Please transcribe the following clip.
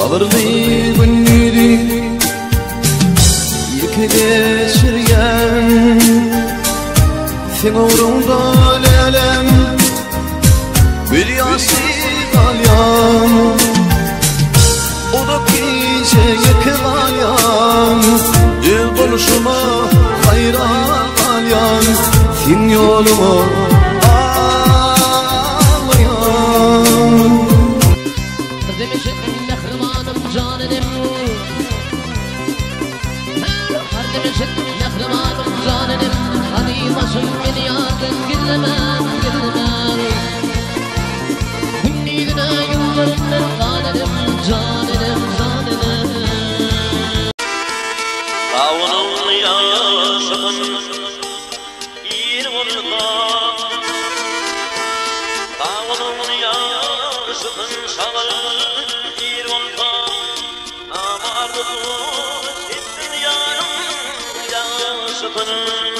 Ağırdı günleri yekeleşirgen Sen uğrunda lelem bir yası kalyan O da gece yıkılayan Yıl buluşuma hayran kalyan Sen yoluma ağlayan Demişim mehribanım canım Demişim mehribanım canım Hani başım beni yardım güllemem güllemem Ümidine yıllarımdır canım canım canım Kavunun yaşın bir olda Kavunun yaşın şağır bir olda Namardı bu ettin yarım yaşın